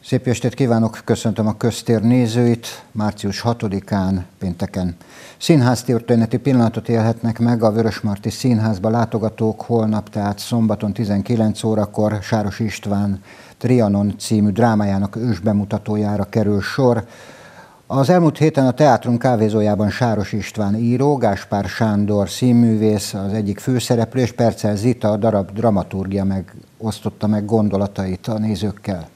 Szép estét kívánok, köszöntöm a Köztér nézőit. Március 6-án, pénteken színháztörténeti pillanatot élhetnek meg a Vörösmarty Színházba látogatók. Holnap, tehát szombaton 19 órakor Sáros István Trianon című drámájának ősbemutatójára kerül sor. Az elmúlt héten a Teátrum kávézójában Sáros István író, Gáspár Sándor színművész, az egyik főszereplő, és Percel Zita, a darab dramaturgia osztotta meg gondolatait a nézőkkel.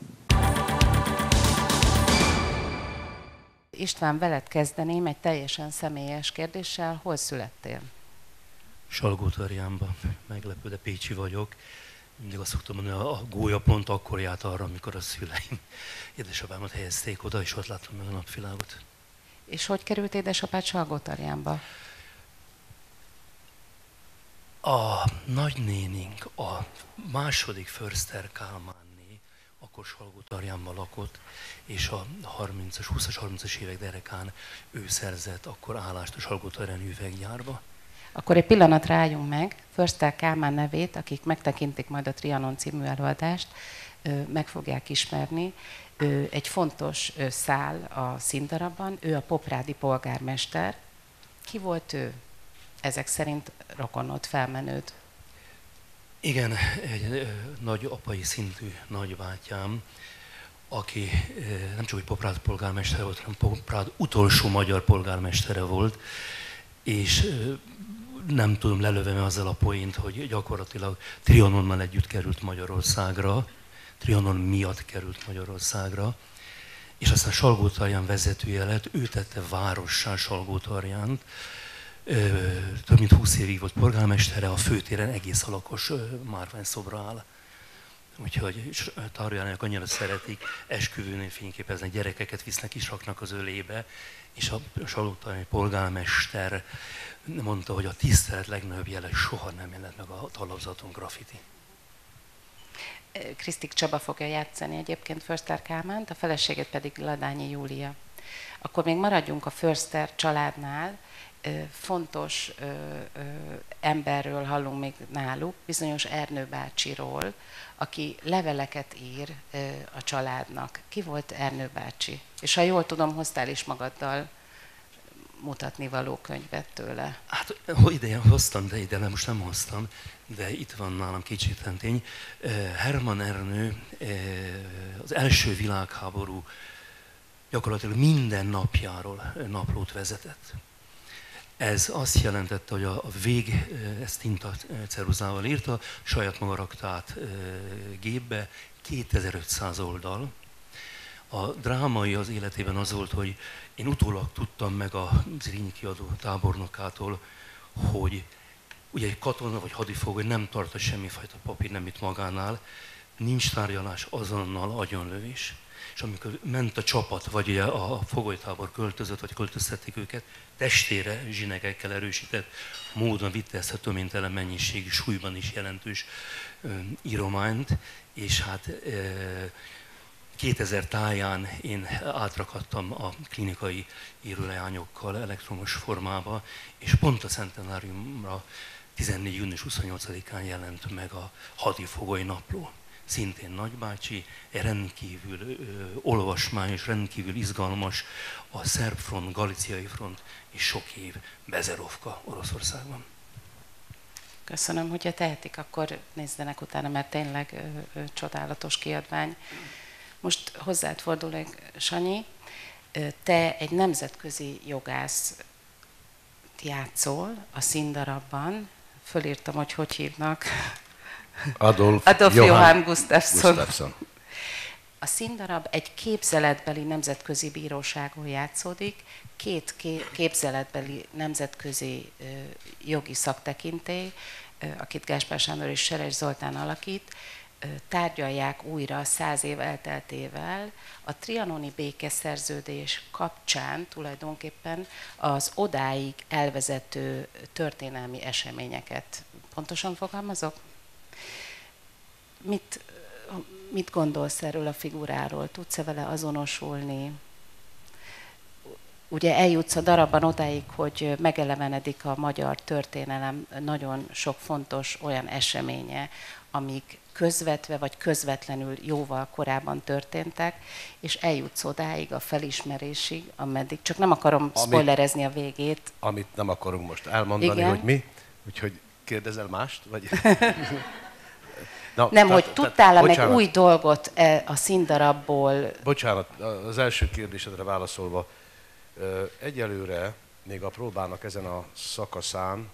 István, veled kezdeném egy teljesen személyes kérdéssel. Hol születtél? Salgótarjánban. Meglepő, de pécsi vagyok. Mindig azt szoktam mondani, a gólya pont akkor járt arra, amikor a szüleim édesapámat helyezték oda, és ott láttam meg a napvilágot. És hogy került édesapád Salgótarjánba? A nagynénink, a második Förster Kálmánné, akkor Salgótarjánban lakott, és a 20-as, 30-as évek derekán ő szerzett akkor állást a Salgótarjáni üveggyárba. Akkor egy pillanatra álljunk meg. Förster Kálmán nevét, akik megtekintik majd a Trianon című előadást, meg fogják ismerni. Egy fontos szál a színdarabban, ő a poprádi polgármester. Ki volt ő? Ezek szerint rokonod, felmenőd. Igen, egy nagy apai szintű nagybátyám, aki nem csak egy Poprád polgármestere volt, hanem Poprád utolsó magyar polgármestere volt, és nem tudom lelövni azzal a poént, hogy gyakorlatilag Trianonnal együtt került Magyarországra, Trianon miatt került Magyarországra, és aztán Salgótarján vezetője lett, ő tette várossá Salgótarjánt, több mint 20 évig volt polgármestere, a főtéren egész alakos márványszobra áll. Úgyhogy Tarjánék annyira szeretik, esküvőnél fényképezni, gyerekeket visznek is, raknak az ölébe, és a salgótarjáni polgármester mondta, hogy a tisztelet legnagyobb jele soha nem jelent meg a talapzaton graffiti. Krisztik Csaba fogja játszani egyébként Förster Kálmánt, a feleséget pedig Ladányi Júlia. Akkor még maradjunk a Förster családnál. Fontos emberről hallunk még náluk, bizonyos Ernő bácsiról, aki leveleket ír a családnak. Ki volt Ernő bácsi? És ha jól tudom, hoztál is magaddal mutatni való könyvet tőle. Hát idején hoztam, de ide most nem hoztam, de itt van nálam kétségtelen. Hermann Ernő az első világháború gyakorlatilag minden napjáról naplót vezetett. Ez azt jelentette, hogy a vég ezt tinta ceruzával írta, saját maga rakta át gépbe, 2500 oldal. A drámai az életében az volt, hogy én utólag tudtam meg a Zrínyi kiadó tábornokától, hogy ugye egy katona vagy hadifogoly nem tart semmifajta papír, nem itt magánál, nincs tárgyalás, azonnal agyonlövés. És amikor ment a csapat, vagy ugye a fogolytábor költözött, vagy költöztették őket, testére zsinegekkel erősített módon vitte ezt a töménytelen mennyiségű, súlyban is jelentős írományt, és hát 2000 táján én átrakadtam a klinikai íróleányokkal elektromos formába, és pont a centenáriumra 14. június 28-án jelent meg a hadifogoly napló. Szintén nagybácsi, rendkívül olvasmányos, rendkívül izgalmas, a szerb front, galiciai front és sok év Bezerovka Oroszországban. Köszönöm, hogyha tehetik, akkor nézzenek utána, mert tényleg csodálatos kiadvány. Most hozzád fordulok, Sanyi. Te egy nemzetközi jogász játszol a színdarabban. Fölírtam, hogy hívnak. Adolf Johann Gustafsson. A színdarab egy képzeletbeli nemzetközi bíróságon játszódik, két képzeletbeli nemzetközi jogi szaktekintély, akit Gáspár Sándor és Seres Zoltán alakít, tárgyalják újra 100 év elteltével a trianoni békeszerződés kapcsán tulajdonképpen az odáig elvezető történelmi eseményeket. Pontosan fogalmazok? Mit gondolsz erről a figuráról? Tudsz-e vele azonosulni? Ugye eljutsz a darabban odáig, hogy megelevenedik a magyar történelem nagyon sok fontos olyan eseménye, amik közvetve vagy közvetlenül jóval korábban történtek, és eljutsz odáig a felismerésig, ameddig, csak nem akarom spoilerezni a végét. Amit nem akarunk most elmondani, igen, hogy mi, úgyhogy kérdezel mást? Vagy... Na, nem, hogy tudtál-e meg új dolgot a színdarabból? Bocsánat, az első kérdésedre válaszolva, egyelőre még a próbának ezen a szakaszán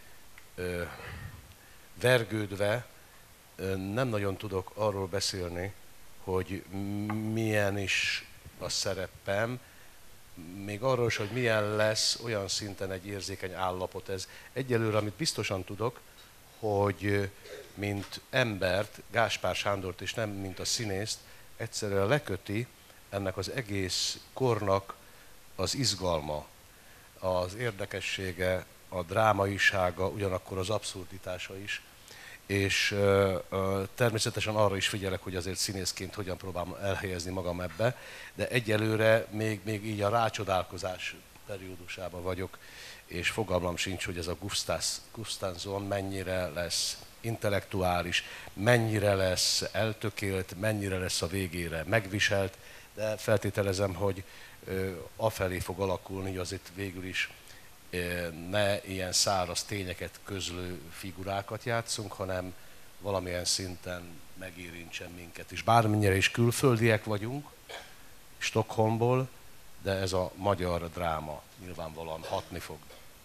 vergődve nem nagyon tudok arról beszélni, hogy milyen is a szerepem, még arról is, hogy milyen lesz olyan szinten egy érzékeny állapot ez. Egyelőre, amit biztosan tudok, hogy mint embert, Gáspár Sándort, és nem mint a színészt, egyszerűen leköti ennek az egész kornak az izgalma, az érdekessége, a drámaisága, ugyanakkor az abszurditása is. És természetesen arra is figyelek, hogy azért színészként hogyan próbálom elhelyezni magam ebbe, de egyelőre még így a rácsodálkozás periódusában vagyok, és fogalmam sincs, hogy ez a Gustafsson mennyire lesz intellektuális, mennyire lesz eltökélt, mennyire lesz a végére megviselt, de feltételezem, hogy afelé fog alakulni, hogy azért végül is ne ilyen száraz tényeket közlő figurákat játszunk, hanem valamilyen szinten megérintsen minket is. Bármennyire is külföldiek vagyunk, Stockholmból, de ez a magyar dráma nyilvánvalóan hatni fog.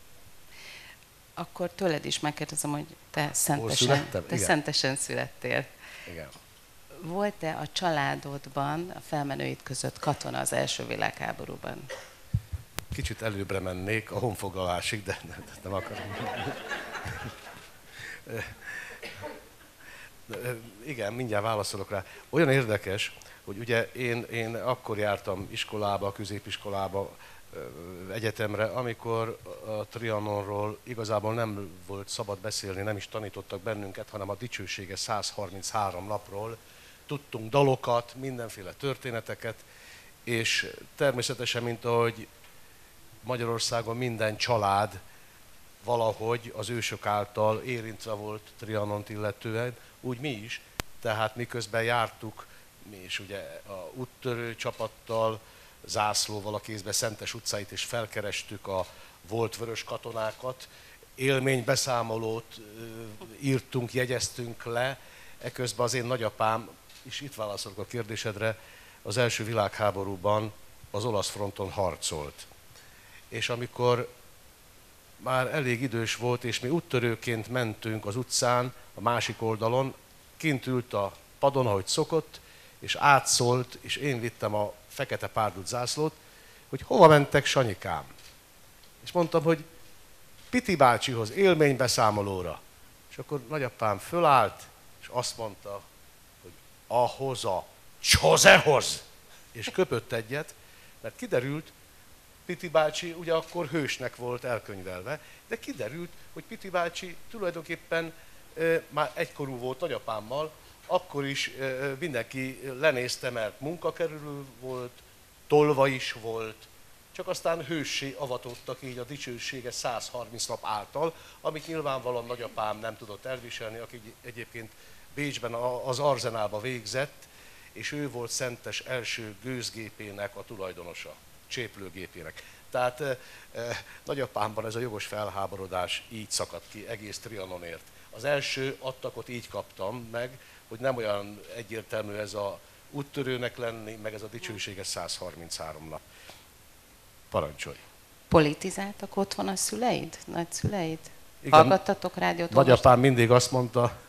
Akkor tőled is megkérdezem, hogy te szentesen születtél. Igen. Volt-e a családodban, a felmenőid között katona az első világháborúban? Kicsit előbbre mennék a honfoglalásig, de nem akarom. Igen, mindjárt válaszolok rá. Olyan érdekes, hogy ugye én akkor jártam iskolába, középiskolába, egyetemre, amikor a Trianonról igazából nem volt szabad beszélni, nem is tanítottak bennünket, hanem a dicsőséges 133 napról. Tudtunk dalokat, mindenféle történeteket, és természetesen, mint ahogy Magyarországon minden család valahogy az ősök által érintve volt Trianont illetően, úgy mi is. Tehát miközben jártuk, mi is ugye a úttörő csapattal, zászlóval a kézbe Szentes utcáit, és felkerestük a volt vörös katonákat, élménybeszámolót írtunk, jegyeztünk le, eközben az én nagyapám, és itt válaszolok a kérdésedre, az első világháborúban az olasz fronton harcolt. És amikor már elég idős volt, és mi úttörőként mentünk az utcán, a másik oldalon, kint ült a padon, ahogy szokott, és átszólt, és én vittem a fekete párdút zászlót, hogy hova mentek, Sanyikám? És mondtam, hogy Piti bácsihoz, élménybeszámolóra. És akkor nagyapám fölállt, és azt mondta, hogy ahhoz a Csozehoz! És köpött egyet, mert kiderült, Piti bácsi ugye akkor hősnek volt elkönyvelve, de kiderült, hogy Piti bácsi tulajdonképpen már egykorú volt nagyapámmal, akkor is mindenki lenézte, mert munkakerülő volt, tolva is volt, csak aztán hőssé avatottak így a dicsőséges 130 nap által, amit nyilvánvalóan nagyapám nem tudott elviselni, aki egyébként Bécsben az Arzenálba végzett, és ő volt Szentes első gőzgépének a tulajdonosa, cséplőgépének. Tehát nagyapámban ez a jogos felháborodás így szakadt ki egész Trianonért. Az első attakot így kaptam meg, hogy nem olyan egyértelmű ez a úttörőnek lenni, meg ez a dicsőséges 133 nap. Parancsolj! Politizáltak otthon a szüleid, nagyszüleid? Hallgattatok rádiót? Nagyapám mindig azt mondta,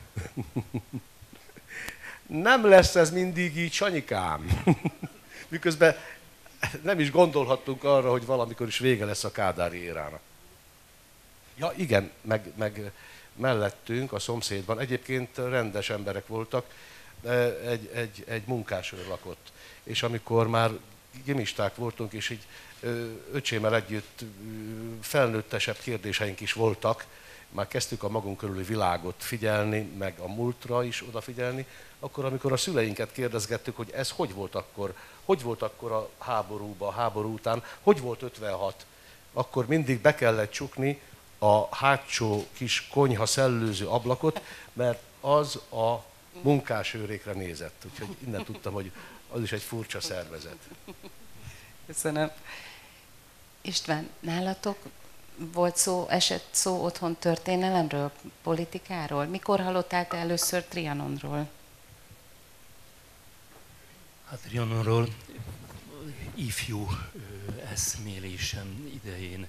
nem lesz ez mindig így, Sanyikám. Miközben nem is gondolhattunk arra, hogy valamikor is vége lesz a kádári érának. Ja igen, meg mellettünk, a szomszédban, egyébként rendes emberek voltak, egy munkásőr lakott. És amikor már gimisták voltunk, és így öcsémmel együtt felnőttesebb kérdéseink is voltak, már kezdtük a magunk körüli világot figyelni, meg a múltra is odafigyelni, akkor amikor a szüleinket kérdezgettük, hogy ez hogy volt akkor a háborúban, a háború után, hogy volt 56, akkor mindig be kellett csukni a hátsó kis konyha szellőző ablakot, mert az a munkásőrékre nézett. Úgyhogy innen tudtam, hogy az is egy furcsa szervezet. Köszönöm. István, nálatok esett szó otthon történelemről, politikáról? Mikor hallottál te először Trianonról? Hát Trianonról ifjú eszmélésem idején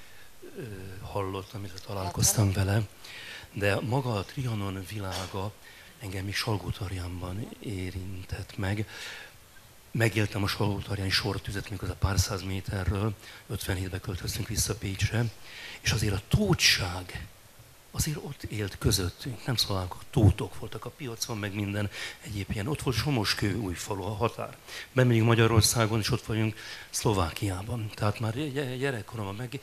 hallottam, illetve találkoztam vele, de maga a Trianon világa engem is Salgótarjánban érintett meg. Megéltem a Salgótarjáni sortüzet, mikor a pár száz méterről, 57-ben költöztünk vissza Pécsre, és azért a tótság azért ott élt közöttünk, nem szólálkok, tótok voltak a piacon, meg minden egyéb ilyen. Ott volt Somoskő, Újfalu, a határ. Bemegyünk Magyarországon, és ott vagyunk Szlovákiában. Tehát már gyerekkoromban meg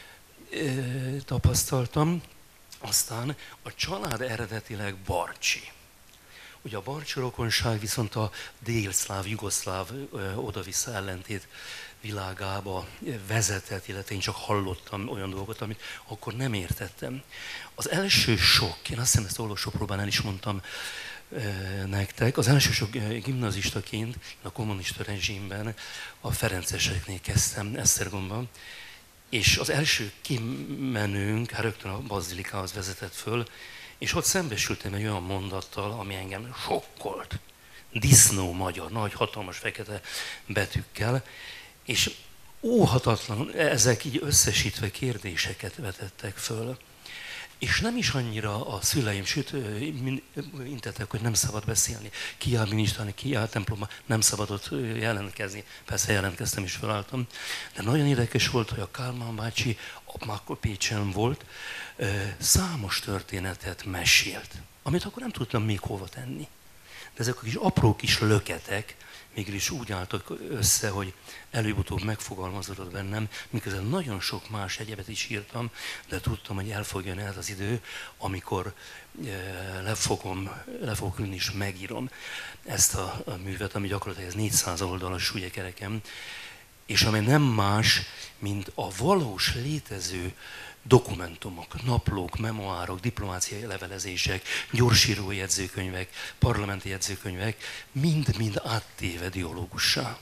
tapasztaltam. Aztán a család eredetileg barcsi. Ugye a barcsi rokonság viszont a délszláv, jugoszláv oda-vissza ellentét világába vezetett, illetve én csak hallottam olyan dolgot, amit akkor nem értettem. Az első sok, én azt hiszem ezt olvasópróbán el is mondtam nektek, az első sok gimnazistaként a kommunista rezsimben a ferenceseknél kezdtem Esztergomban, és az első kimenőnk rögtön a bazilikához vezetett föl, és ott szembesültem egy olyan mondattal, ami engem sokkolt. Disznó magyar, nagy, hatalmas, fekete betűkkel, és óhatatlan, ezek így összesítve kérdéseket vetettek föl. És nem is annyira a szüleim, sőt, intettek, hogy nem szabad beszélni. Ki áll minisztálni, ki áll templomban, nem szabadott jelentkezni. Persze jelentkeztem és felálltam. De nagyon érdekes volt, hogy a Kálmán bácsi, akkor Pécsen volt, számos történetet mesélt, amit akkor nem tudtam még hova tenni. De ezek a kis apró kis löketek mégis úgy álltak össze, hogy előbb-utóbb megfogalmazódott bennem, miközben nagyon sok más egyebet is írtam, de tudtam, hogy el fog jönni ez az idő, amikor le fogok ülni és megírom ezt a művet, ami gyakorlatilag ez 400 oldalas kerekem, és ami nem más, mint a valós létező dokumentumok, naplók, memoárok, diplomáciai levelezések, gyorsíró jegyzőkönyvek, parlamenti jegyzőkönyvek, mind-mind áttéve dialógussá.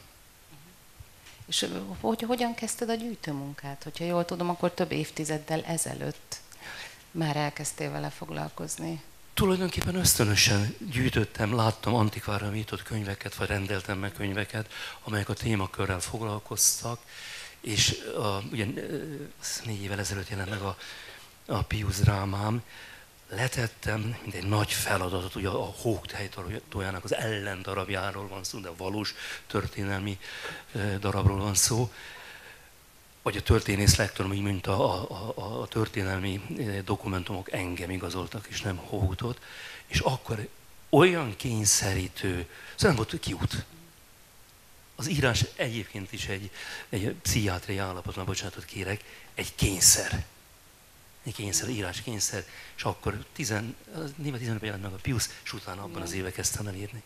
És hogyan kezdted a gyűjtőmunkát? Hogyha jól tudom, akkor több évtizeddel ezelőtt már elkezdtél vele foglalkozni. Tulajdonképpen ösztönösen gyűjtöttem, láttam antikvárra nyitott könyveket, vagy rendeltem meg könyveket, amelyek a témakörrel foglalkoztak, és ugye 4 évvel ezelőtt jelent meg a Piusz drámám, letettem, mint egy nagy feladatot, ugye a Hók tejtójának az ellendarabjáról van szó, de a valós történelmi darabról van szó, vagy a történész lektorom, így mint a történelmi dokumentumok engem igazoltak, és nem Hótot, és akkor olyan kényszerítő, szóval nem volt kiút. Az írás egyébként is egy pszichiátriai állapotban, bocsánatot kérek, egy kényszer. Egy kényszer, íráskényszer, és akkor 15 jelent meg a Piusz, és utána abban az évben kezdtem el írni.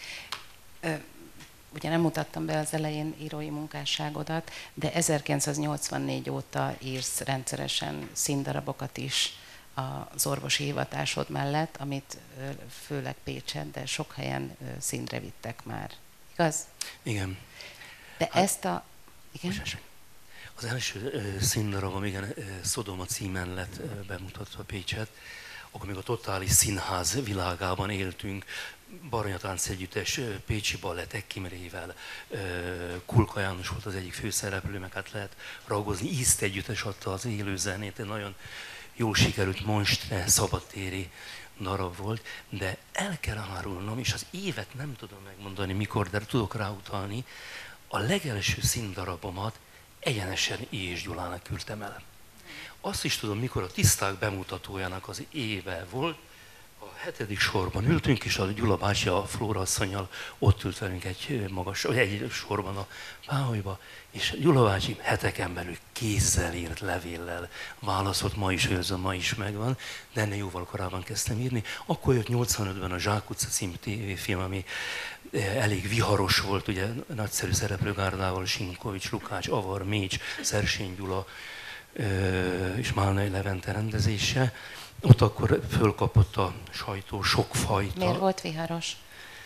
Ugye nem mutattam be az elején írói munkásságodat, de 1984 óta írsz rendszeresen színdarabokat is az orvosi hivatásod mellett, amit főleg Pécsen, de sok helyen színre vittek már. Igaz? Igen. De ezt a... Igen? Az első színdarabom, igen, Szodoma címen lett bemutatva Pécset, akkor még a totális színház világában éltünk, Baranyatánc együttes, Pécsi Ballett, Ekki Imrével, Kulka János volt az egyik főszereplő, meg hát lehet ragozni, Ízt együttes adta az élő zenét, egy nagyon jól sikerült monstre, szabadtéri darab volt, de el kell árulnom, és az évet nem tudom megmondani mikor, de tudok ráutalni, a legelső színdarabomat egyenesen és Gyulának küldtem el. Azt is tudom, mikor a Tiszták bemutatójának az éve volt, a 7. sorban ültünk, és a Gyula bácsi, a Flóra asszonnyal ott ült velünk egy sorban a páholyba, és Gyula bácsi heteken belül kézzel írt levéllel válaszolt, ma is őrzöm, ma is megvan, de ennél jóval korábban kezdtem írni. Akkor jött 85-ben a Zsák utca című tévéfilm, ami elég viharos volt, ugye nagyszerű szereplőgárdával, Sinkovics, Lukács, Avar, Mécs, Szersény Gyula és Málnai Levente rendezése. ott akkor fölkapott a sajtó sokfajta. Miért volt viharos?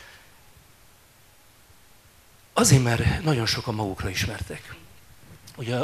Azért, mert nagyon sokan magukra ismertek. Ugye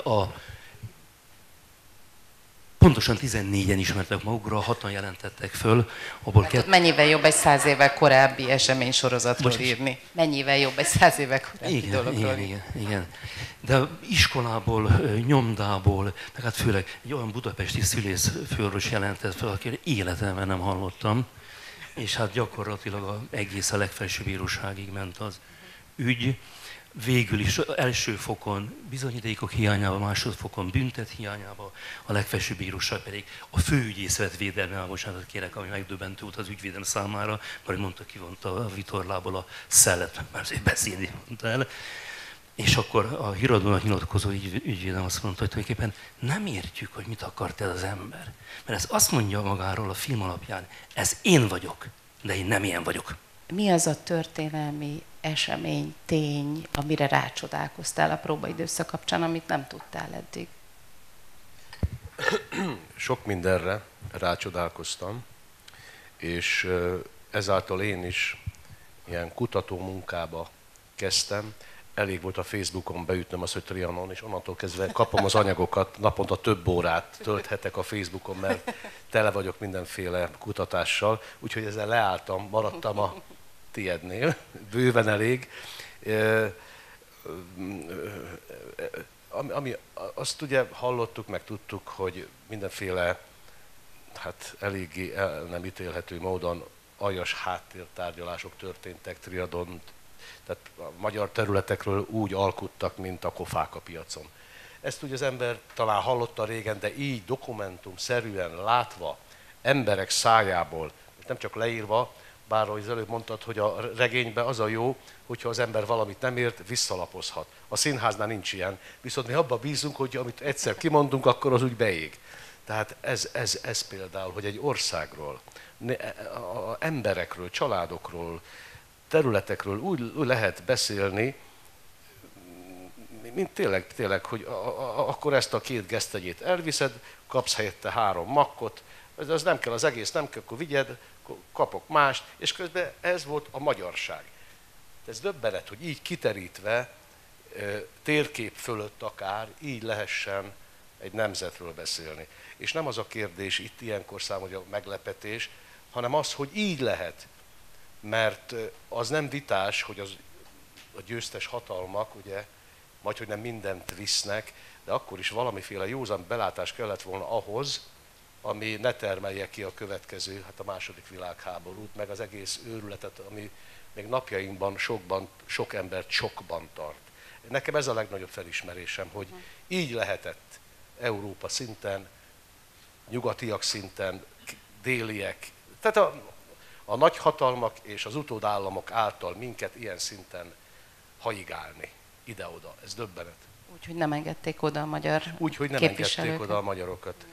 pontosan 14-en ismertek magukra, 6-an jelentettek föl, abból Mennyivel jobb egy 100 évvel korábbi eseménysorozatról írni? Mennyivel jobb egy 100 évvel korábbi dologról írni? Igen. De iskolából, nyomdából, meg hát főleg egy olyan budapesti szülészfőorvos jelentett fel, akire életemben nem hallottam, és hát gyakorlatilag egész a legfelsőbb bíróságig ment az ügy. Végül is első fokon bizonyítékok hiányában, másodfokon büntet hiányában, a legfelsőbb bíróság pedig a főügyész vett védelme, bocsánat kérek, ami megdöbbentő volt az ügyvédem számára, mert mondta, kivonta a vitorlából a szellet, mert azért beszélni mondta el. És akkor a híradónak nyilatkozó ügyvédem azt mondta, hogy tulajdonképpen nem értjük, hogy mit akart ez az ember. Mert ez azt mondja magáról a film alapján, ez én vagyok, de én nem ilyen vagyok. Mi az a történelmi esemény, tény, amire rácsodálkoztál a próbaidőszak kapcsán, amit nem tudtál eddig? Sok mindenre rácsodálkoztam, és ezáltal én is ilyen kutató munkába kezdtem. Elég volt a Facebookon beütnöm azt, hogy Trianon, és onnantól kezdve kapom az anyagokat, naponta több órát tölthetek a Facebookon, mert tele vagyok mindenféle kutatással, úgyhogy ezzel leálltam, maradtam a tiednél, bőven elég. Azt ugye hallottuk, meg tudtuk, hogy mindenféle, hát eléggé el nem ítélhető módon aljas háttértárgyalások történtek Trianon, tehát a magyar területekről úgy alkuttak, mint a kofák a piacon. Ezt ugye az ember talán hallotta régen, de így dokumentumszerűen látva, emberek szájából, nem csak leírva, bár ahogy az előbb mondtad, hogy a regényben az a jó, hogyha az ember valamit nem ért, visszalapozhat. A színháznál nincs ilyen, viszont mi abban bízunk, hogy amit egyszer kimondunk, akkor az úgy beég. Tehát ez például, hogy egy országról, emberekről, családokról, területekről úgy lehet beszélni, mint tényleg, hogy akkor ezt a 2 gesztegyét elviszed, kapsz helyette 3 makkot, az nem kell, az egész nem kell, akkor vigyed, kapok mást, és közben ez volt a magyarság. Ez döbbenet, hogy így kiterítve, térkép fölött akár, így lehessen egy nemzetről beszélni. És nem az a kérdés itt ilyenkor számomra a meglepetés, hanem az, hogy így lehet. Mert az nem vitás, hogy a győztes hatalmak, ugye, majdhogy nem mindent visznek, de akkor is valamiféle józan belátás kellett volna ahhoz, ami ne termelje ki a következő, hát a második világháborút, meg az egész őrületet, ami még napjainkban sok embert sokban tart. Nekem ez a legnagyobb felismerésem, hogy így lehetett Európa szinten, nyugatiak szinten, déliek, tehát a nagyhatalmak és az utódállamok által minket ilyen szinten haigálni ide-oda. Ez döbbenet. Úgyhogy nem engedték oda a magyar Úgyhogy nem engedték oda a magyarokat.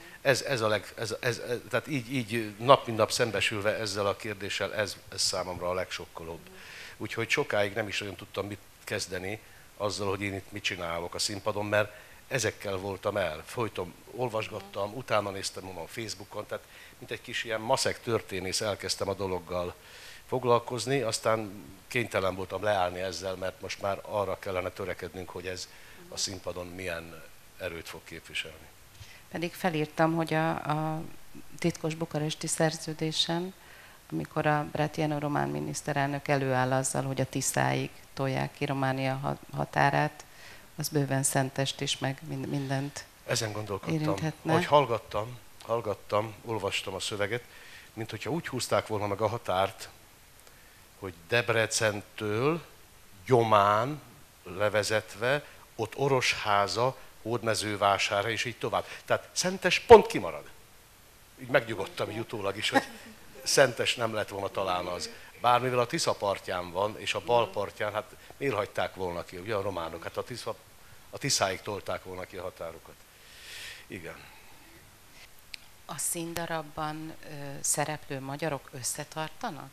Tehát így nap mint nap szembesülve ezzel a kérdéssel, ez számomra a legsokkolóbb. Úgyhogy sokáig nem is nagyon tudtam mit kezdeni azzal, hogy én itt mit csinálok a színpadon, mert ezekkel voltam el. Folyton olvasgattam, utána néztem a Facebookon, tehát mint egy kis ilyen maszek történész elkezdtem a dologgal foglalkozni, aztán kénytelen voltam leállni ezzel, mert most már arra kellene törekednünk, hogy ez a színpadon milyen erőt fog képviselni. Pedig felírtam, hogy a titkos bukaresti szerződésen, amikor a Bratiano román miniszterelnök előáll azzal, hogy a Tiszáig tolják ki Románia határát, az bőven Szentest is, meg mindent ezen gondolkodtam, érinthetne. hogy hallgattam, olvastam a szöveget, mint hogyha úgy húzták volna meg a határt, hogy Debrecentől Gyomán levezetve, ott Orosháza, Hódmezővására és így tovább. Tehát Szentes pont kimarad. Így megnyugodtam így utólag is, hogy Szentes nem lett volna talán az. Bár mivel a Tisza partján van, és a bal partján, hát miért hagyták volna ki, ugye a románok, hát a Tiszáig tolták volna ki a határokat. Igen. A színdarabban szereplő magyarok összetartanak?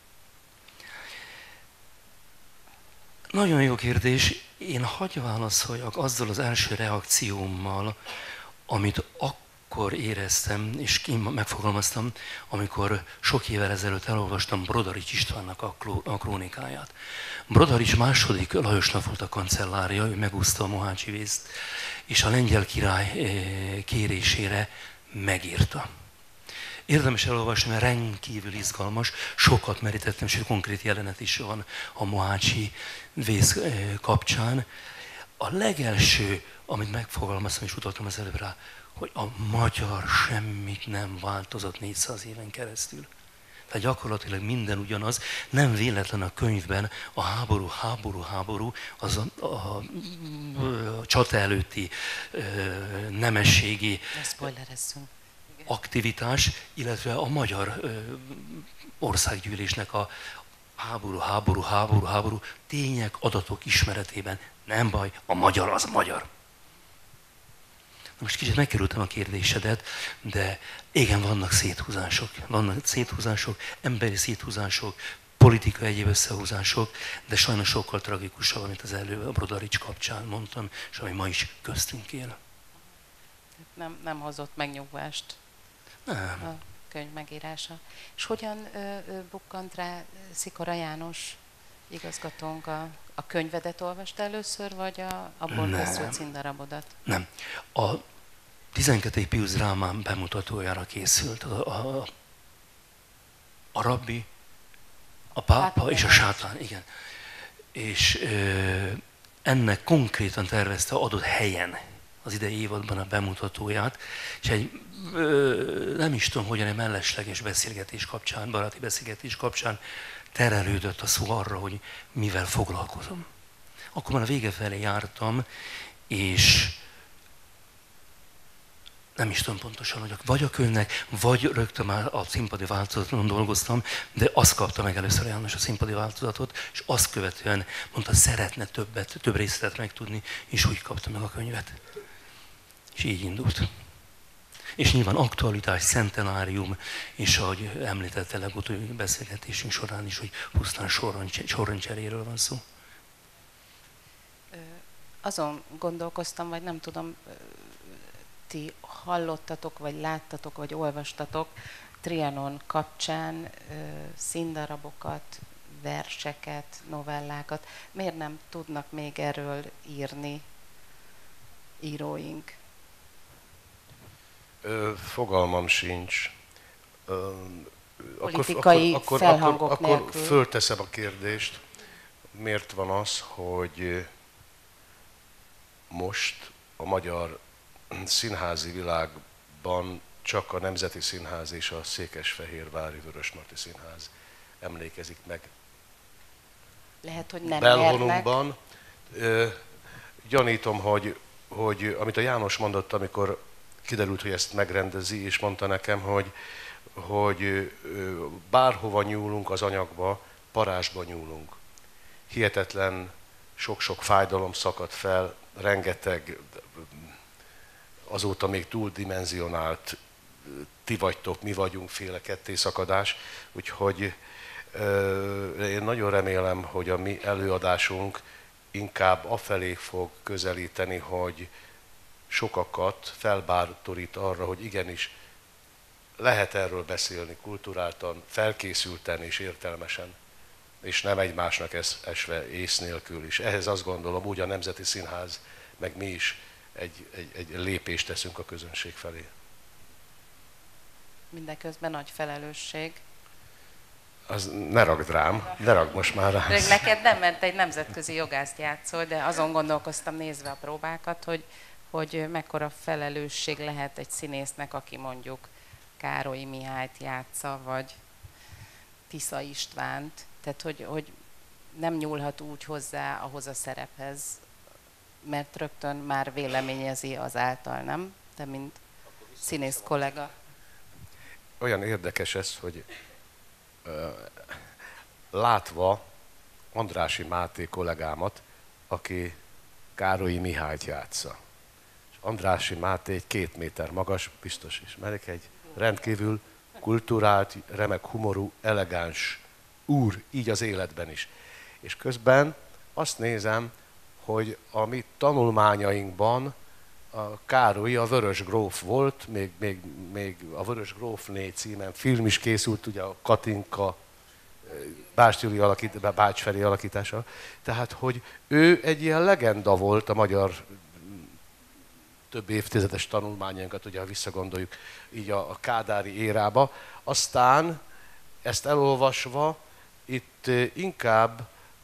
Nagyon jó kérdés. Én hagyj válaszoljak azzal az első reakciómmal, amit akkor éreztem, és megfogalmaztam, amikor sok évvel ezelőtt elolvastam Brodarics Istvánnak a krónikáját. Brodarics második Lajosnak volt a kancellárja, ő megúszta a mohácsi vészt, és a lengyel király kérésére megírta. Érdemes elolvasni, mert rendkívül izgalmas, sokat merítettem, és konkrét jelenet is van a mohácsi vész kapcsán. A legelső, amit megfogalmaztam, és utaltam az előbb rá, hogy a magyar semmit nem változott 400 éven keresztül. Tehát gyakorlatilag minden ugyanaz, nem véletlen a könyvben a háború, az a csata előtti nemességi aktivitás, illetve a magyar országgyűlésnek a háború, tények, adatok ismeretében. Nem baj, a magyar az magyar. Most kicsit megkerültem a kérdésedet, de igen, vannak széthúzások, emberi széthúzások, politikai egyéb összehúzások, de sajnos sokkal tragikusabb, amit az előbb a Brodarics kapcsán mondtam, és ami ma is köztünk él. Nem hozott megnyugvást Nem. a könyv megírása. És hogyan bukkant rá Szikora János igazgatónk a könyvedet olvasta először, vagy abból készült színdarabodat? Nem. A 12. Piusz drámám bemutatójára készült a rabbi, a pápa és a sátán, igen. És ennek konkrétan tervezte adott helyen az idei évadban a bemutatóját, és egy nem is tudom, hogyan egy mellesleges beszélgetés kapcsán, baráti beszélgetés kapcsán terelődött a szó arra, hogy mivel foglalkozom. Akkor már a vége felé jártam, és nem is tudom pontosan, hogy vagy a könyvnek, vagy rögtön már a színpadi változaton dolgoztam, de azt kapta meg először János a színpadi változatot, és azt követően mondta, szeretne több részletet megtudni, és úgy kapta meg a könyvet. És így indult. És nyilván aktualitás, centenárium, és ahogy említette legutóbbi beszélgetésünk során is, hogy pusztán sorrendcseréről van szó. Azon gondolkoztam, vagy nem tudom, ti hallottatok, vagy láttatok, vagy olvastatok Trianon kapcsán színdarabokat, verseket, novellákat. Miért nem tudnak még erről írni íróink? Fogalmam sincs. Politikai felhangok nélkül. Akkor fölteszem a kérdést, miért van az, hogy most a magyar színházi világban csak a Nemzeti Színház és a Székesfehérvári Vörösmarty Színház emlékezik meg. Lehet, hogy nem Belhonunkban. Gyanítom, hogy amit a János mondott, amikor kiderült, hogy ezt megrendezi, és mondta nekem, hogy bárhova nyúlunk az anyagba, parázsba nyúlunk. Hihetetlen sok-sok fájdalom szakadt fel, rengeteg azóta még túldimenzionált, ti vagytok, mi vagyunk féle kettészakadás, úgyhogy én nagyon remélem, hogy a mi előadásunk inkább afelé fog közelíteni, hogy sokakat felbátorít arra, hogy igenis lehet erről beszélni kulturáltan, felkészülten és értelmesen, és nem egymásnak esve ész nélkül is. Ehhez azt gondolom, úgy a Nemzeti Színház, meg mi is egy lépést teszünk a közönség felé. Mindeközben nagy felelősség. Az ne ragd rám, ne ragd most már rám. Neked nem, mert egy nemzetközi jogászt játszol, de azon gondolkoztam nézve a próbákat, hogy mekkora felelősség lehet egy színésznek, aki mondjuk Károlyi Mihályt játsza, vagy Tisza Istvánt. Tehát, hogy nem nyúlhat úgy hozzá ahhoz a szerephez, mert rögtön már véleményezi azáltal, nem? Te, mint színész kollega. Olyan érdekes ez, hogy látva Andrássy Máté kollégámat, aki Károlyi Mihályt játsza. És Andrássy Máté egy 2 méter magas, biztos ismerik, egy rendkívül kulturált, remek humorú, elegáns úr, így az életben is. És közben azt nézem, hogy a mi tanulmányainkban a Károly a Vörös gróf volt, még a Vörös grófné címen film is készült, ugye a Katinka, Bács Feri alakítása. Tehát, hogy ő egy ilyen legenda volt a magyar több évtizedes tanulmányainkat, ugye ha visszagondoljuk így a kádári érába. Aztán ezt elolvasva itt inkább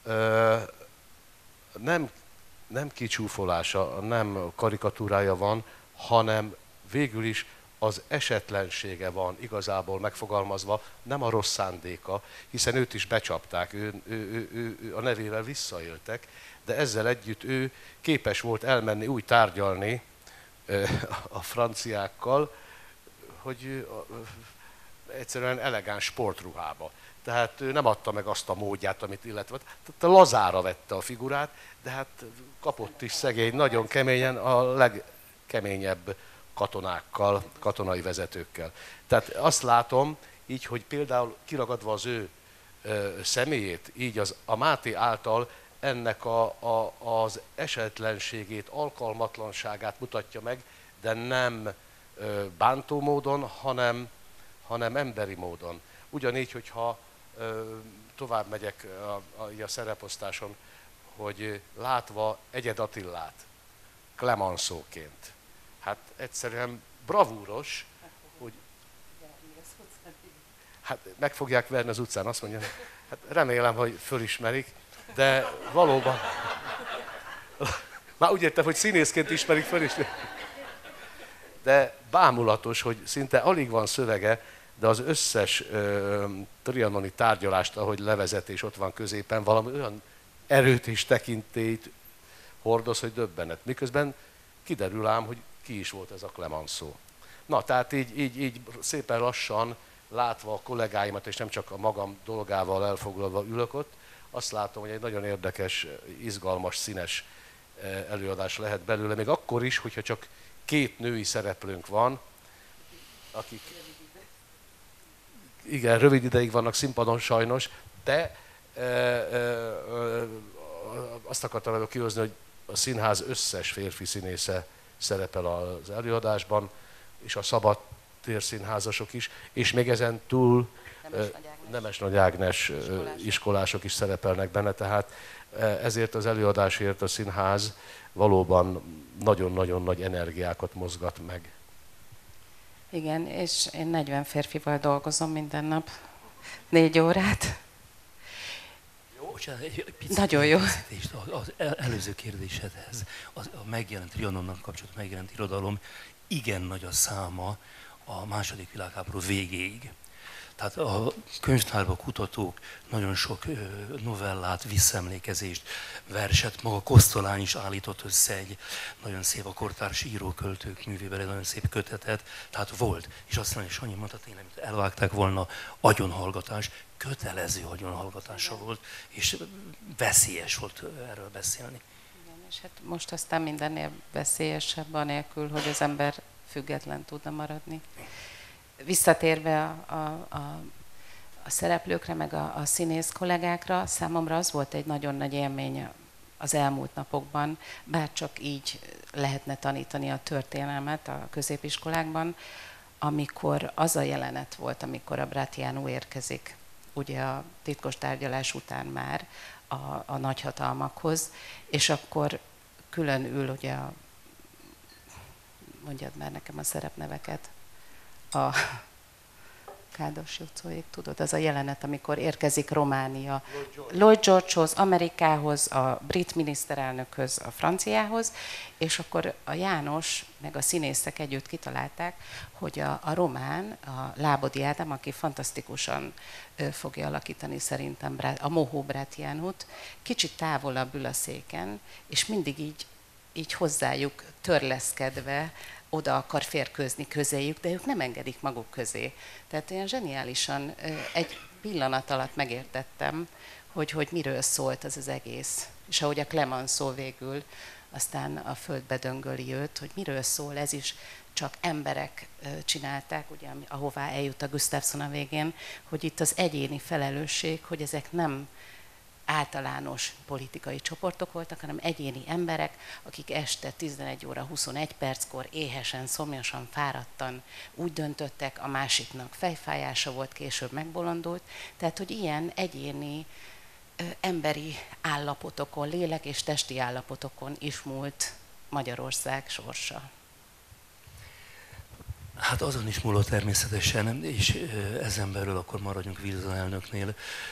nem kicsúfolása, nem karikatúrája van, hanem végül is az esetlensége van igazából megfogalmazva, nem a rossz szándéka, hiszen őt is becsapták, ő a nevével visszaéltek, de ezzel együtt ő képes volt elmenni úgy tárgyalni a franciákkal, hogy egyszerűen elegáns sportruhába. Tehát ő nem adta meg azt a módját, amit illetve. Tehát lazára vette a figurát, de hát kapott is szegény, nagyon keményen a legkeményebb katonákkal, katonai vezetőkkel. Tehát azt látom így, hogy például kiragadva az ő személyét, így a Máté által ennek az esetlenségét, alkalmatlanságát mutatja meg, de nem bántó módon, hanem emberi módon. Ugyanígy, hogyha tovább megyek a szereposztáson, hogy látva Egyed Attilát Clemenceauként, hát egyszerűen bravúros, hogy hát meg fogják verni az utcán, azt mondja, hát remélem, hogy fölismerik, de valóban, már úgy értem, hogy színészként ismerik föl is, de bámulatos, hogy szinte alig van szövege, de az összes trianoni tárgyalást, ahogy levezet és ott van középen, valami olyan erőt és tekintélyt hordoz, hogy döbbenet. Miközben kiderül ám, hogy ki is volt ez a Clemenceau. Na, tehát így szépen lassan, látva a kollégáimat, és nem csak a magam dolgával elfoglalva ülök ott, azt látom, hogy egy nagyon érdekes, izgalmas, színes előadás lehet belőle, még akkor is, hogyha csak 2 női szereplőnk van, akik igen, rövid ideig vannak színpadon sajnos, de azt akartam ebből kihozni, hogy a színház összes férfi színésze szerepel az előadásban, és a szabadtér színházasok is, és még ezen túl Nemes Nagy Ágnes iskolások is szerepelnek benne, tehát ezért az előadásért a színház valóban nagyon-nagyon nagy energiákat mozgat meg. Igen, és én 40 férfival dolgozom minden nap, 4 órát. Jó, bocsánat, egy picit nagyon jó. Az előző kérdésedhez, a megjelent Trianonnal kapcsolatban megjelent irodalom, igen nagy a száma a második világháború végéig. Tehát a könyvtárban kutatók nagyon sok novellát, visszaemlékezést, verset, maga Kosztolányi is állított össze egy nagyon szép, a kortárs íróköltők művében egy nagyon szép kötetet, tehát volt. És azt mondja, Sanyi mondta, tényleg, mint elvágták volna, agyonhallgatás, kötelező agyonhallgatása volt, és veszélyes volt erről beszélni. Igen, és hát most aztán mindennél veszélyesebb anélkül, hogy az ember független tudna maradni. Visszatérve a szereplőkre, meg a színész kollégákra, számomra az volt egy nagyon nagy élmény az elmúlt napokban, bárcsak így lehetne tanítani a történelmet a középiskolákban, amikor az a jelenet volt, amikor a Bratianu érkezik, ugye a titkos tárgyalás után már a nagyhatalmakhoz, és akkor külön ül, ugye mondjad már nekem a szerepneveket, a Kádos Jocóék, tudod, az a jelenet, amikor érkezik Románia Lloyd Georgehoz, Amerikához, a brit miniszterelnökhöz, a franciához, és akkor a János meg a színészek együtt kitalálták, hogy a román, a Lábodi Ádám, aki fantasztikusan fogja alakítani szerintem a Mohó Bratianut, kicsit távolabb ül a széken, és mindig így hozzájuk törleszkedve oda akar férkőzni közéjük, de ők nem engedik maguk közé. Tehát olyan zseniálisan egy pillanat alatt megértettem, hogy miről szólt az az egész. És ahogy a Clemenceau végül aztán a földbe döngöli őt, hogy miről szól, ez is csak emberek csinálták, ugye, ahová eljut a Gustafsson a végén, hogy itt az egyéni felelősség, hogy ezek nem általános politikai csoportok voltak, hanem egyéni emberek, akik este 11 óra 21 perckor éhesen, szomjasan, fáradtan úgy döntöttek, a másiknak fejfájása volt, később megbolondult. Tehát, hogy ilyen egyéni emberi állapotokon, lélek és testi állapotokon is múlt Magyarország sorsa. Hát azon is múlott természetesen, és ezen belül akkor maradjunk Wilson elnöknél,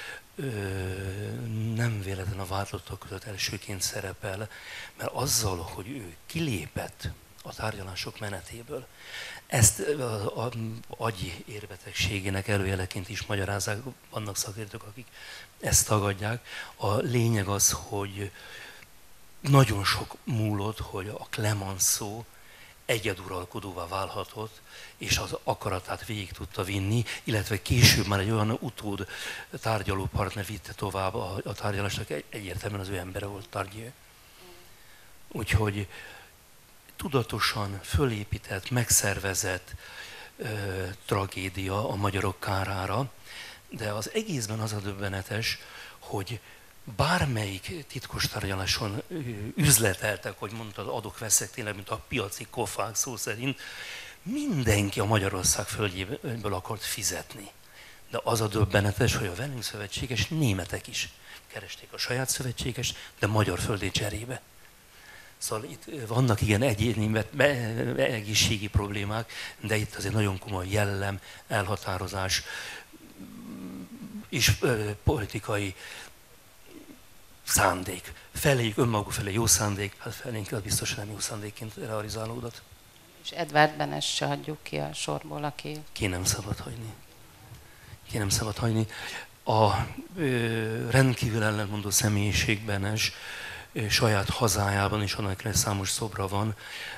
nem véletlen a vádlottak között elsőként szerepel, mert azzal, hogy ő kilépett a tárgyalások menetéből, ezt az agyi érbetegségének előjeleként is magyarázzák, vannak szakértők, akik ezt tagadják. A lényeg az, hogy nagyon sok múlott, hogy a Clemenceau egyeduralkodóvá válhatott, és az akaratát végig tudta vinni, illetve később már egy olyan utód tárgyalópartner vitte tovább a tárgyalásnak, egyértelműen az ő embere volt Tardieu. Úgyhogy tudatosan fölépített, megszervezett tragédia a magyarok kárára, de az egészben az a döbbenetes, hogy bármelyik titkos tárgyaláson üzleteltek, hogy mondtad, adok-veszek tényleg, mint a piaci kofák szó szerint, mindenki a Magyarország földjéből akart fizetni. De az a döbbenetes, hogy a velünk szövetséges németek is keresték a saját szövetséges, de magyar földét cserébe. Szóval itt vannak igen egyéni egészségi problémák, de itt azért nagyon komoly jellem, elhatározás és politikai szándék. Feléjük önmaguk felé jó szándék, hát felénk az biztos nem jó szándékként realizálódott. És Edvard Benes se hagyjuk ki a sorból, aki... Ki nem szabad hagyni. Ki nem szabad hagyni. A rendkívül ellentmondó személyiség Benes saját hazájában is annak számos szobra van.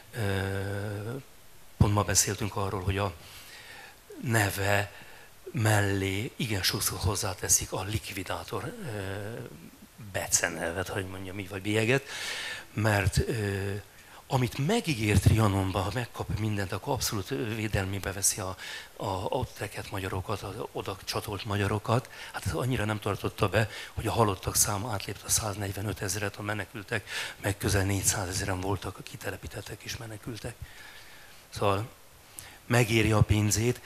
Pont ma beszéltünk arról, hogy a neve mellé igen sokszor hozzáteszik a likvidátor becenevet, hogy mondjam így, vagy bélyeget, mert amit megígért Trianonban, ha megkap mindent, akkor abszolút védelmébe veszi a ott rekedt magyarokat, az oda csatolt magyarokat. Hát ez annyira nem tartotta be, hogy a halottak száma átlépte a 145 000-et, a menekültek, meg közel 400 000-en voltak, a kitelepítettek és menekültek. Szóval megéri a pénzét.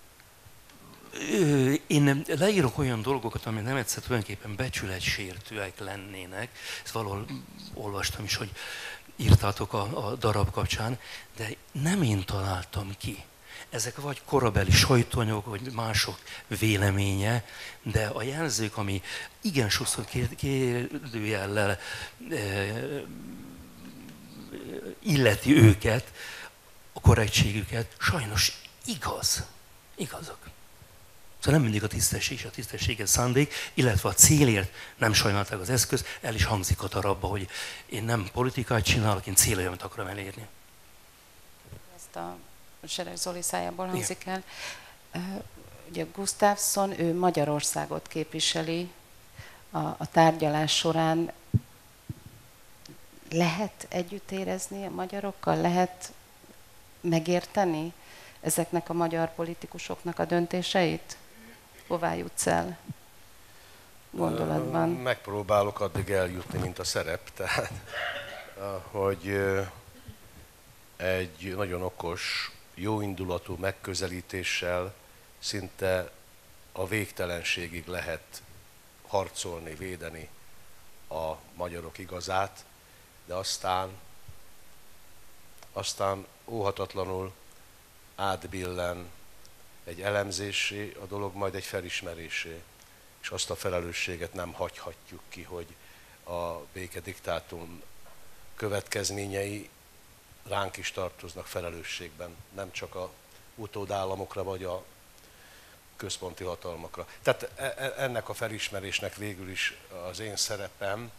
Én leírok olyan dolgokat, amik nem egyszer tulajdonképpen becsületsértőek lennének. Ezt valahol olvastam is, hogy írtátok a darab kapcsán, de nem én találtam ki. Ezek vagy korabeli sajtóanyagok, vagy mások véleménye, de a jelzők, ami igen sokszor kérdőjellel illeti őket, a korrektségüket, sajnos igazak. Szóval nem mindig a tisztesség és a tisztességes szándék, illetve a célért nem sajnálták az eszköz, el is hangzik a darabba, hogy én nem politikát csinálok, én céljamat akarom elérni. Ezt a Sereg Zoli szájából hangzik el. Ugye Gustafsson, ő Magyarországot képviseli a tárgyalás során. Lehet együtt érezni a magyarokkal? Lehet megérteni ezeknek a magyar politikusoknak a döntéseit? Hová jutsz el gondolatban? Megpróbálok addig eljutni, mint a szerep, tehát hogy egy nagyon okos, jóindulatú megközelítéssel szinte a végtelenségig lehet harcolni, védeni a magyarok igazát, de aztán óhatatlanul átbillen egy elemzésé, a dolog majd egy felismerésé, és azt a felelősséget nem hagyhatjuk ki, hogy a békediktátum következményei ránk is tartoznak felelősségben, nem csak a utódállamokra vagy a központi hatalmakra. Tehát ennek a felismerésnek végül is az én szerepem,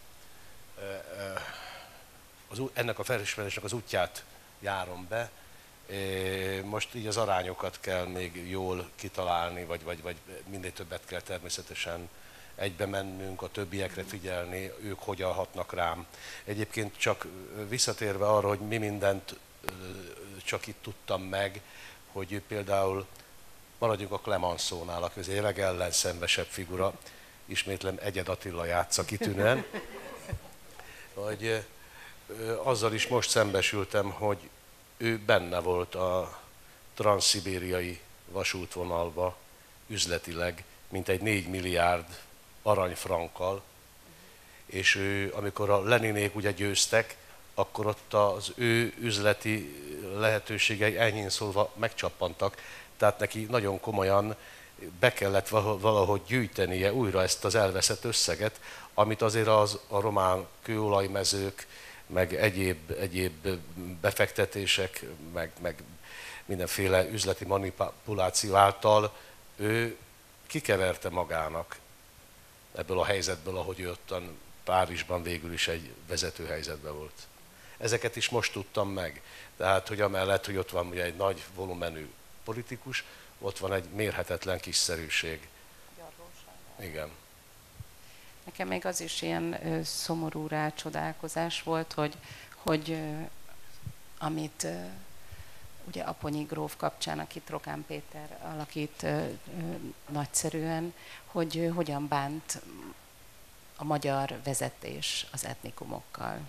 ennek a felismerésnek az útját járom be. Most így az arányokat kell még jól kitalálni, vagy minél többet kell természetesen egybe mennünk, a többiekre figyelni, ők hogyan hatnak rám. Egyébként csak visszatérve arra, hogy mi mindent csak itt tudtam meg, hogy például maradjunk a Clemenceaunál, aki egy legellenszenvesebb figura. ismétlem, Egyed Attila játsza kitűnően, hogy azzal is most szembesültem, hogy ő benne volt a transzszibériai vasútvonalba üzletileg, mintegy 4 milliárd aranyfrankkal, és ő, amikor a Leninék ugye győztek, akkor ott az ő üzleti lehetőségei enyhén szólva megcsappantak, tehát neki nagyon komolyan be kellett valahogy gyűjtenie újra ezt az elveszett összeget, amit azért a román kőolajmezők, meg egyéb befektetések, meg mindenféle üzleti manipuláció által ő kikeverte magának ebből a helyzetből, ahogy ő ottan Párizsban végül is egy vezető helyzetben volt. Ezeket is most tudtam meg. Tehát, hogy amellett, hogy ott van ugye egy nagy volumenű politikus, ott van egy mérhetetlen kiszerűség. Igen. Nekem még az is ilyen szomorú rácsodálkozás volt, hogy amit ugye Aponyi gróf kapcsán, akit Rokán Péter alakít nagyszerűen, hogy hogyan bánt a magyar vezetés az etnikumokkal.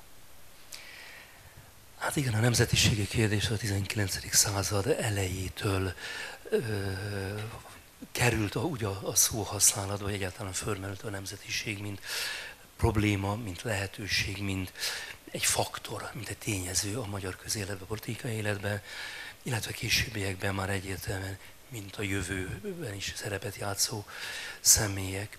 Hát igen, a nemzetiségi kérdés a 19. század elejétől került ugye a szóhasználatba, vagy egyáltalán fölmerült a nemzetiség, mint probléma, mint lehetőség, mint egy faktor, mint egy tényező a magyar közéletben, a politikai életben, illetve későbbiekben már egyértelműen, mint a jövőben is szerepet játszó személyek.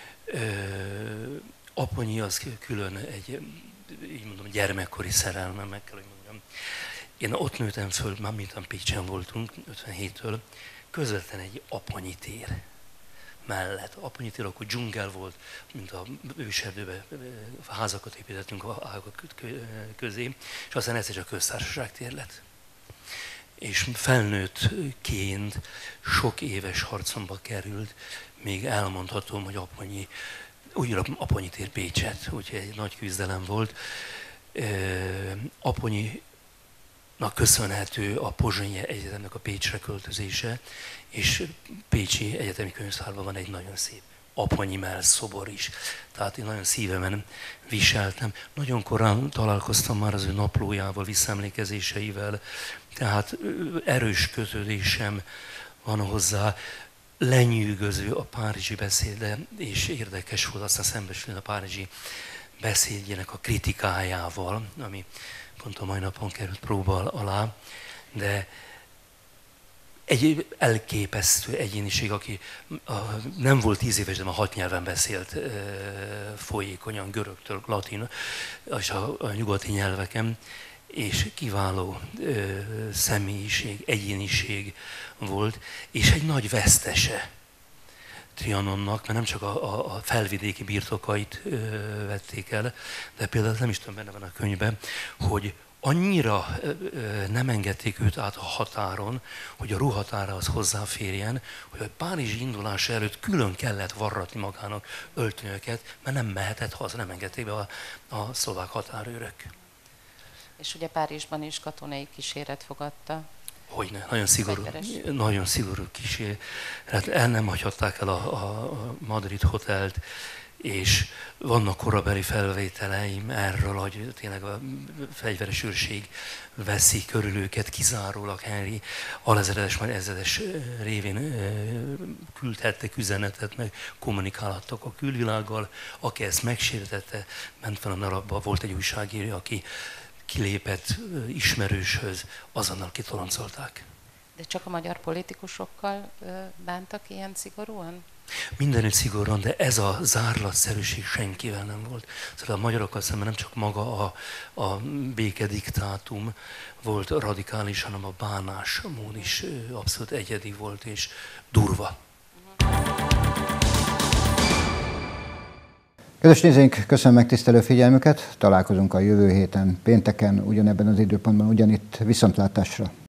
Aponyi az külön egy, így mondom, gyermekkori szerelmem, meg kell, hogy mondjam. Én ott nőttem föl, már miután Pécsen voltunk, 57-től, közvetlen egy Aponyi tér mellett. Aponyi tér akkor dzsungel volt, mint a őserdőben házakat építettünk a ágak közé, és aztán egyszer csak a Köztársaság tér lett. És felnőttként sok éves harcomba került, még elmondhatom, hogy újra Aponyi tér Pécset, úgyhogy egy nagy küzdelem volt. Aponyinak köszönhető a Pozsonyi Egyetemnek a Pécsre költözése, és Pécsi Egyetemi Könyvtárban van egy nagyon szép Aponyi Mell szobor is. Tehát én nagyon szívemen viseltem. Nagyon korán találkoztam már az ő naplójával, visszaemlékezéseivel, tehát erős kötődésem van hozzá. Lenyűgöző a párizsi beszéde, és érdekes volt aztán szembesülni a párizsi beszédjének a kritikájával, ami pont a mai napon került próba alá, de egy elképesztő egyéniség, aki nem volt 10 éves, de már 6 nyelven beszélt folyékonyan, görögtől, latin, és a nyugati nyelveken, és kiváló személyiség, egyéniség volt, és egy nagy vesztese Trianonnak, mert nem csak a felvidéki birtokait vették el, de például nem is tudom, benne van a könyvben, hogy annyira nem engedték őt át a határon, hogy a ruhatárához hozzáférjen, hogy a párizsi indulása előtt külön kellett varratni magának öltönyöket, mert nem mehetett haza, nem engedték be a szlovák határőrök. És ugye Párizsban is katonai kíséret fogadta. Hogyne, nagyon szigorú kíséret. El nem hagyhatták el a Madrid hotelt, és vannak korabeli felvételeim erről, hogy tényleg a fegyveres őrség veszi körül őket, kizárólag Henry alezredes, majd ezredes révén küldhettek üzenetet, meg kommunikálhattak a külvilággal. Aki ezt megsértette, ment fel a nalapba, volt egy újságíró, aki kilépett ismerőshöz, azonnal kitoloncolták. De csak a magyar politikusokkal bántak ilyen szigorúan? Mindenütt szigorúan, de ez a zárlatszerűség senkivel nem volt. Szóval a magyarokkal szemben nem csak maga a békediktátum volt radikális, hanem a bánásmód is abszolút egyedi volt és durva. Kedves nézőink, köszönöm megtisztelő figyelmüket, találkozunk a jövő héten pénteken, ugyanebben az időpontban, ugyanitt, viszontlátásra.